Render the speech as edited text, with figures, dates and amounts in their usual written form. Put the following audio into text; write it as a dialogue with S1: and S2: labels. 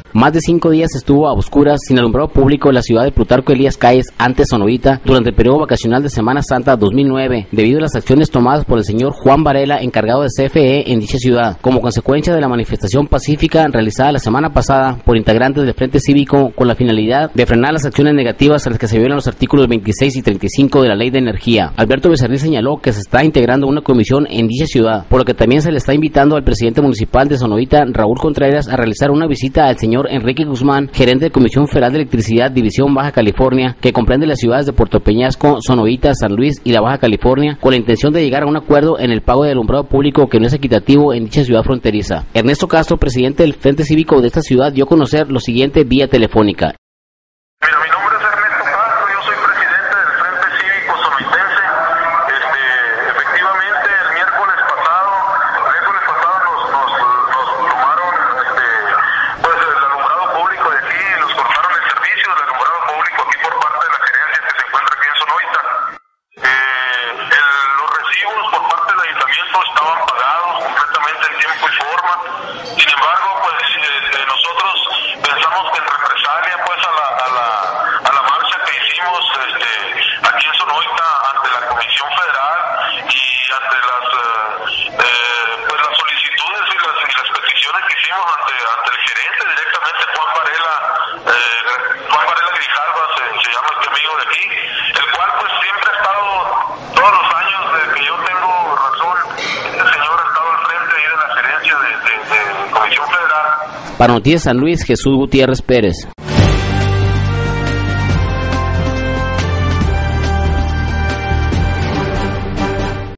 S1: Más de 5 días estuvo a oscuras, sin alumbrado público en la ciudad de Plutarco Elías Calles, antes Sonovita, durante el periodo vacacional de Semana Santa 2009, debido a las acciones tomadas por el señor Juan Varela, encargado de CFE en dicha ciudad, como consecuencia de la manifestación pacífica realizada la semana pasada por integrantes del Frente Cívico con la finalidad de frenar las acciones negativas a las que se violan los artículos 26 y 35 de la Ley de Energía. Alberto Becerril señaló que se está integrando una comisión en dicha ciudad, por lo que también se le está invitando al presidente municipal de Sonovita, Raúl Contreras, a realizar una visita al señor Enrique Guzmán, gerente de Comisión Federal de Electricidad, División Baja California, que comprende las ciudades de Puerto Peñasco, Sonovita, San Luis y la Baja California, con la intención de llegar a un acuerdo en el pago de alumbrado público que no es equitativo en dicha ciudad fronteriza. Ernesto Castro, presidente del Frente Cívico de esta ciudad, dio a conocer lo siguiente vía telefónica.
S2: Mira, mi nombre es Ernesto Castro, yo soy presidente del Frente Cívico Sonovitense. Efectivamente, el miércoles pasado nos tomaron pues el alumbrado público de aquí, nos cortaron el servicio del alumbrado público aquí por parte de la gerencia que se encuentra aquí en Sonovita. Los recibos por parte del ayuntamiento estaban pagados completamente en tiempo y forma. Sin embargo, pues nosotros pensamos que en represalia pues a la marcha que hicimos aquí en Sonovita ante la Comisión Federal y ante las solicitudes y las peticiones que hicimos ante el gerente directamente, Juan Varela Grijalva se llama este amigo de aquí, el cual pues siempre ha estado todos los años desde que yo tengo razón, este señor ha estado al frente ahí de la gerencia de Comisión Federal.
S1: Para Noticias San Luis, Jesús Gutiérrez Pérez.